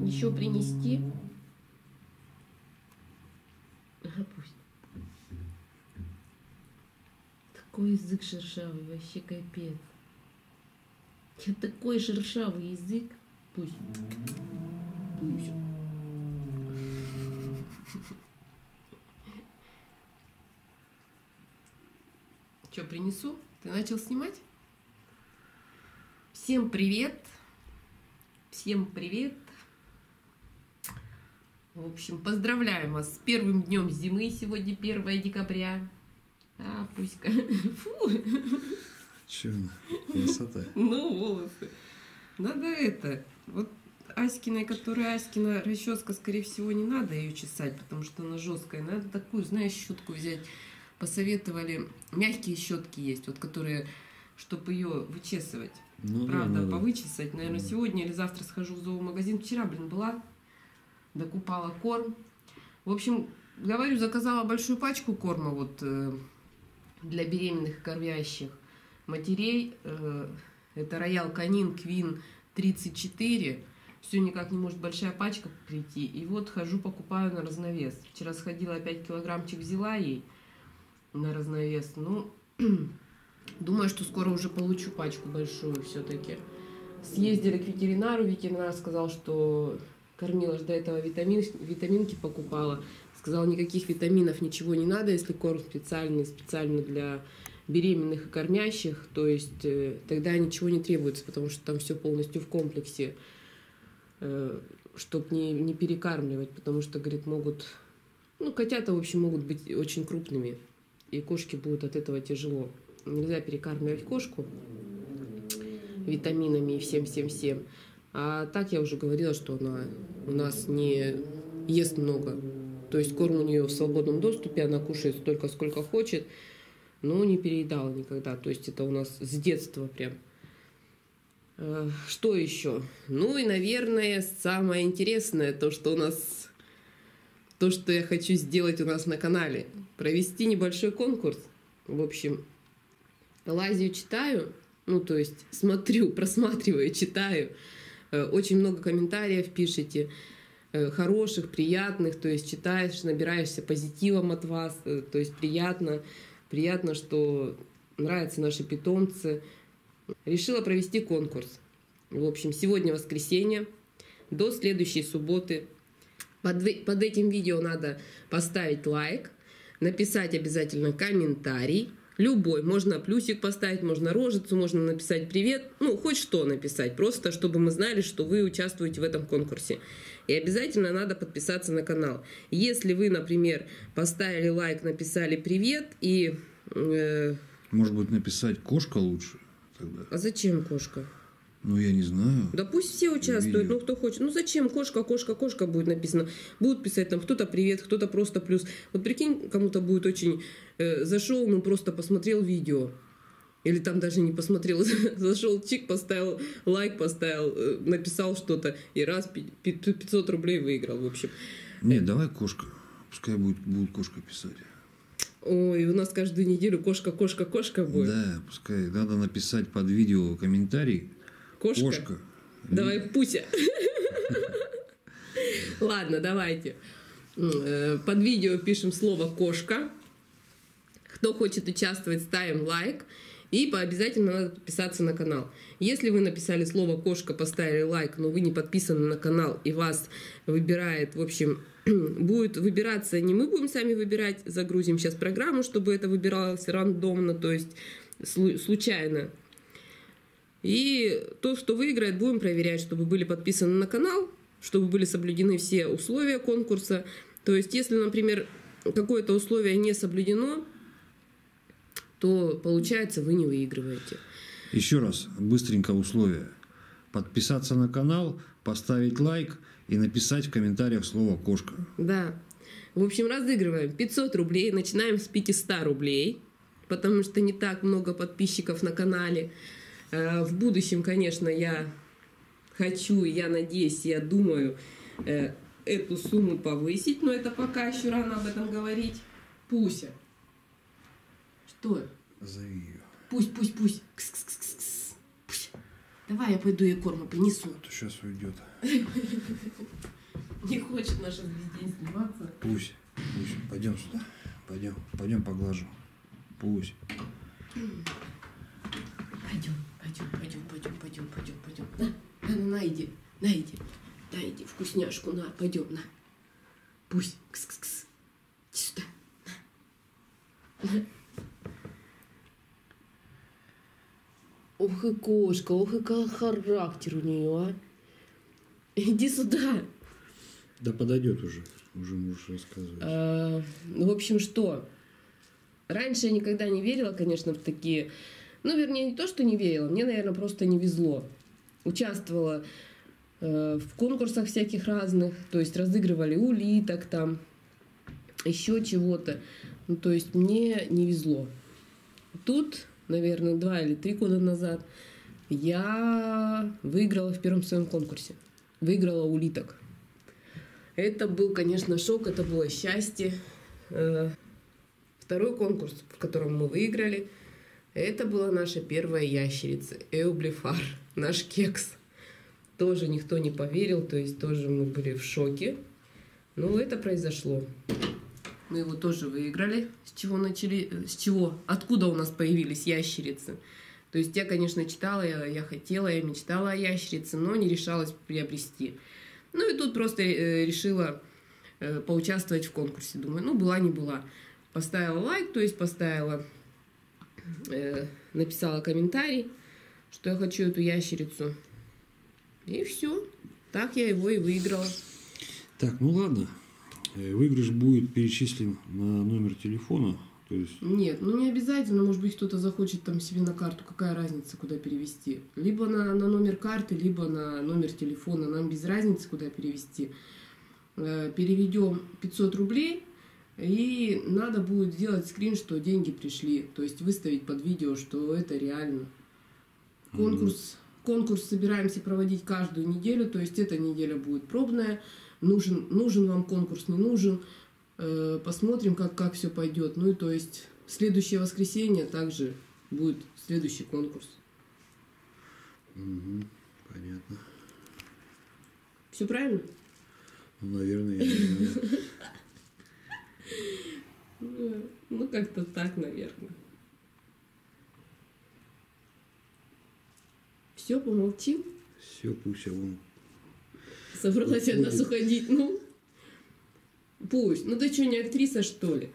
Еще принести? Ага, пусть. Такой язык шершавый, вообще капец. Я такой шершавый язык. Пусть. Пусть. Что, принесу? Ты начал снимать? Всем привет! Всем привет! В общем, поздравляем вас с первым днем зимы. Сегодня 1 декабря. А, Пуська. Фу. Чё, красота. Ну, волосы. Надо это. Вот Аськиной, которая Аськина расческа, скорее всего, не надо ее чесать, потому что она жесткая. Надо такую, знаешь, щетку взять. Посоветовали. Мягкие щетки есть, вот которые, чтобы ее вычесывать. Ну, правда, да. повычесать. Наверное, сегодня или завтра схожу в зоомагазин. Вчера, была. Докупала корм. В общем, говорю, заказала большую пачку корма вот для беременных и кормящих матерей. Это Роял Канин Квин 34. Все никак не может большая пачка прийти. И вот хожу, покупаю на разновес. Вчера сходила, 5 килограммчик взяла ей на разновес. Ну, думаю, что скоро уже получу пачку большую все-таки. Съездили к ветеринару. Ветеринар сказал, что кормила же до этого витаминки покупала. Сказала, никаких витаминов, ничего не надо, если корм специально для беременных и кормящих, то есть тогда ничего не требуется, потому что там все полностью в комплексе, чтобы не перекармливать, потому что, говорит, могут, ну, котята, в общем, могут быть очень крупными, и кошке будет от этого тяжело. Нельзя перекармливать кошку витаминами и всем. А так я уже говорила, что она у нас не ест много. То есть корм у нее в свободном доступе, она кушает столько, сколько хочет, но не переедала никогда. То есть это у нас с детства прям. Что еще? Ну и, наверное, самое интересное, то, что я хочу сделать у нас на канале. Провести небольшой конкурс. В общем, лазю, читаю, ну то есть смотрю, просматриваю, читаю. Очень много комментариев пишете, хороших, приятных, то есть читаешь, набираешься позитивом от вас, то есть приятно, что нравятся наши питомцы. Решила провести конкурс. В общем, сегодня воскресенье, до следующей субботы. Под этим видео надо поставить лайк, написать обязательно комментарий. Любой. Можно плюсик поставить, можно рожицу, можно написать привет. Ну, хоть что написать. Просто, чтобы мы знали, что вы участвуете в этом конкурсе. И обязательно надо подписаться на канал. Если вы, например, поставили лайк, написали привет и... Может быть, написать кошка лучше тогда? А зачем кошка? Ну, я не знаю. Да пусть все участвуют, ну кто хочет. Ну зачем кошка будет написано. Будут писать там кто-то привет, кто-то просто плюс. Вот прикинь, кому-то будет очень... зашел, ну просто посмотрел видео. Или там даже не посмотрел. Зашел, чик, поставил лайк, поставил, написал что-то. И раз 500 рублей выиграл, в общем. Нет, давай кошка. Пускай будет кошка писать. Ой, у нас каждую неделю кошка будет. Да, пускай. Надо написать под видео комментарий. Кошка. Давай, Пуся. Ладно, давайте. Под видео пишем слово «кошка». Кто хочет участвовать, ставим лайк. И обязательно надо подписаться на канал. Если вы написали слово «кошка», поставили лайк, но вы не подписаны на канал, и вас выбирает, в общем, будет выбираться, не мы будем сами выбирать, загрузим сейчас программу, чтобы это выбиралось рандомно, то есть случайно. И то, что выиграет, будем проверять, чтобы были подписаны на канал, чтобы были соблюдены все условия конкурса. То есть, если, например, какое-то условие не соблюдено, то, получается, вы не выигрываете. Еще раз, быстренько условия. Подписаться на канал, поставить лайк и написать в комментариях слово «кошка». Да. В общем, разыгрываем 500 рублей, начинаем с 500 рублей, потому что не так много подписчиков на канале. В будущем, конечно, я хочу, я надеюсь, я думаю эту сумму повысить, но это пока еще рано об этом говорить. Пуся. Что? Зови ее. Пусть. Кс-кс-кс-кс. Пусть. Давай я пойду ей корма принесу. А то сейчас уйдет. Не хочет наша весь день сниматься. Пусть. Пойдем сюда. Пойдем поглажу. Пусть. Пойдем. На, иди. На, иди, вкусняшку, на, пойдем, на. Пусть, кс-кс-кс. Иди сюда. На. Ох и кошка, ох и характер у нее, а. Иди сюда. Да подойдет уже. Уже можешь рассказывать. В общем, что? Раньше я никогда не верила, конечно, в такие... Ну, вернее, не то, что не верила. Мне, наверное, просто не везло. Участвовала в конкурсах всяких разных. То есть разыгрывали улиток там, еще чего-то. Ну, то есть мне не везло. Тут, наверное, 2 или 3 года назад я выиграла в первом своем конкурсе. Выиграла улиток. Это был, конечно, шок, это было счастье. Второй конкурс, в котором мы выиграли, это была наша первая ящерица, Эублифар, наш кекс. Тоже никто не поверил, то есть тоже мы были в шоке. Но это произошло. Мы его тоже выиграли. С чего? Откуда у нас появились ящерицы? То есть я, конечно, читала, я хотела, я мечтала о ящерице, но не решалась приобрести. Ну и тут просто решила поучаствовать в конкурсе. Думаю, ну была не была. Поставила лайк, то есть написала комментарий, что я хочу эту ящерицу. И все. Так я его и выиграла. Так, ну ладно. Выигрыш будет перечислен на номер телефона. То есть... Нет, ну не обязательно. Может быть, кто-то захочет там себе на карту. Какая разница, куда перевести? Либо на номер карты, либо на номер телефона. Нам без разницы, куда перевести. Переведем 500 рублей. И надо будет сделать скрин, что деньги пришли. То есть выставить под видео, что это реально. Конкурс собираемся проводить каждую неделю. То есть эта неделя будет пробная. Нужен вам конкурс, не нужен. Посмотрим, как все пойдет. Ну и то есть в следующее воскресенье также будет следующий конкурс. Понятно. Все правильно? Ну, наверное, я не знаю. Ну, как-то так, наверное. Все, помолчим? Все, пусть он. Собралась от нас уходить, ну. Пусть. Ну ты что, не актриса, что ли?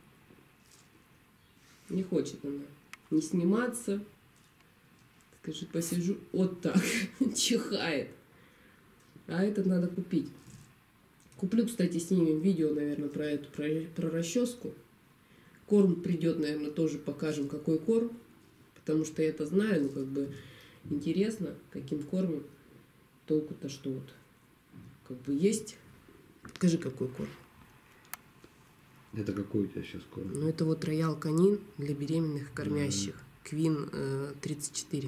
Не хочет она не сниматься. Скажи, посижу. Вот так. Чихает. А это надо купить. Куплю, кстати, снимем видео, наверное, про расческу. Корм придет, наверное, тоже покажем, какой корм. Потому что я это знаю, ну, как бы интересно, каким кормом. Толку-то что вот. Как бы есть. Скажи, какой корм. Это какой у тебя сейчас корм? Ну, это вот Роял Канин для беременных и кормящих. Квин 34.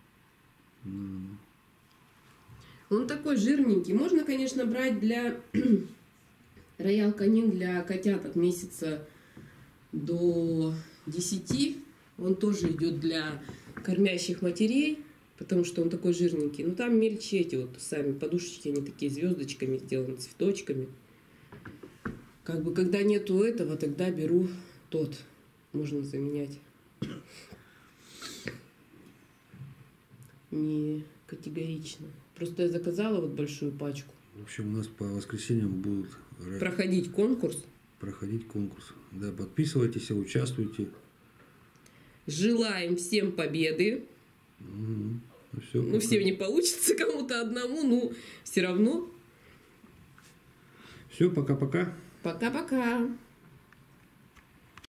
Он такой жирненький. Можно, конечно, брать для Роял Канин для котят от месяца до 10. Он тоже идет для кормящих матерей, потому что он такой жирненький. Но там мельче эти вот сами подушечки, они такие звездочками сделаны, цветочками. Как бы, когда нету этого, тогда беру тот. Можно заменять. Не категорично. Просто я заказала вот большую пачку. В общем, у нас по воскресеньям будут проходить конкурс. Да, подписывайтесь, участвуйте. Желаем всем победы. Все, ну, всем не получится, кому-то одному, но все равно. Все, пока-пока. Пока-пока.